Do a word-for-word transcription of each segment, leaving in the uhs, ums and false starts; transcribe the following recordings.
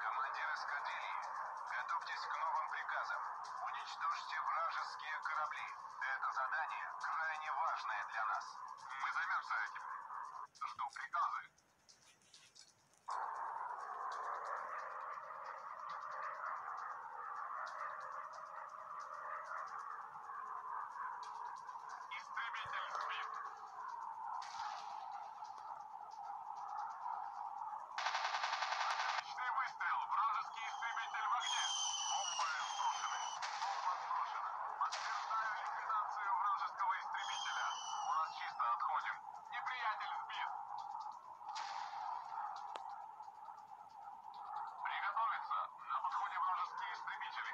Командир эскадрильи, готовьтесь к новым приказам. Уничтожьте вражеские корабли. Это задание крайне важное для нас. Мы займемся этим. Жду приказы. Истребитель сбит. Отличный выстрел. Вражеский истребитель в огне. Бомбы сброшены. Бомба сброшена. Подтверждаю ликвидацию вражеского истребителя. У нас чисто, отходим. Неприятель сбит. Приготовиться. На подходе вражеские истребители.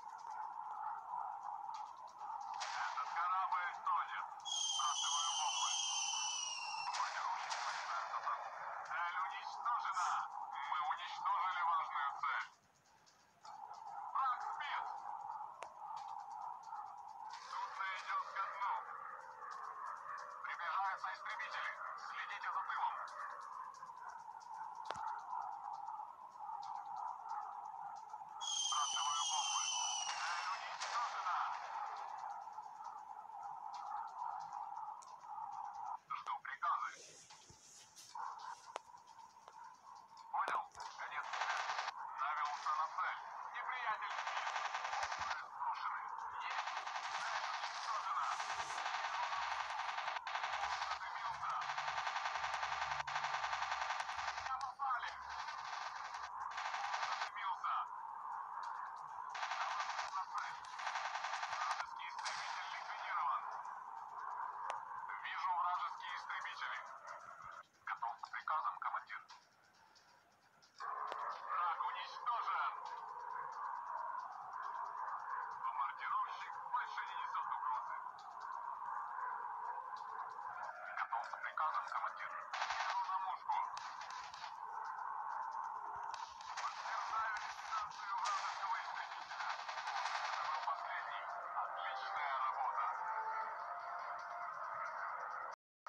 Этот корабль тонет. Сбрасываю бомбы. Бомбардировщики начинают атаку. Цель уничтожена. Мы уничтожили важную цель. Враг сбит. Судно идет ко дну. Приближаются истребители. Следите за тылом. Сбрасываю бомбы. Цель уничтожена. Жду приказы. Понял? Конец связи. Навелся на цель. Неприятель сбит. Бомбы сброшены. Есть. Цель уничтожена. Задымился. Меня попали. Задымился. Наводку на цель. Вражеский истребитель ликвидирован. Вижу вражеские истребители. Готов к приказам, командир. Враг уничтожен. Бомбардировщик больше не несет угрозы. Готов к приказам, командир.